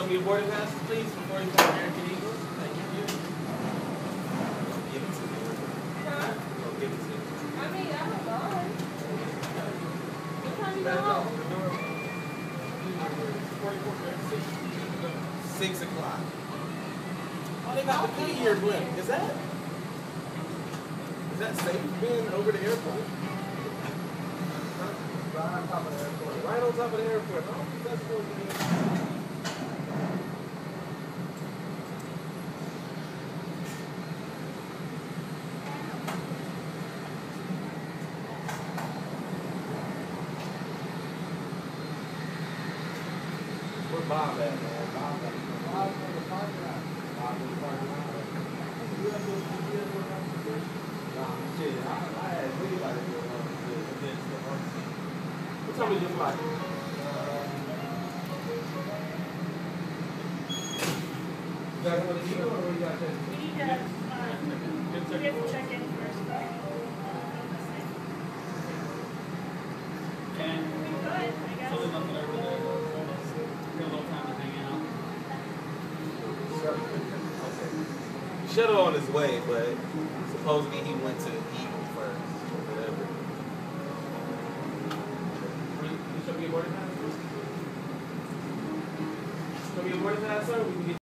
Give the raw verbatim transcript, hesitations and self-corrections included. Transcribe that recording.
me a boarding pass, please, before you come American Eagle? Thank you. Give it to me. Huh? Go give it to me. I mean, I don't mind. What time you go home? Six o'clock. Oh, they got the Goodyear blimp. Is that? Is that safe being over the airport? Right on top of the airport. Right on top of the airport. I don't think that's supposed to be. Where Bob at, man? Bob at Bob's on the parking lot. Bob's on the parking lot. You have those videos going on today? Nah, shit. I, I had anybody going on today. And then the R C. What time is your flight? Uh, you guys want to eat or what you got there? We need to, um, we have to check in first. And We could, I guess. totally nothing over there. Got a little time to hang out. Okay. Shuttle on his way, but supposedly he went to Eagle first, or whatever. You show me a boarding pass? Show me a boarding pass, sir? We can get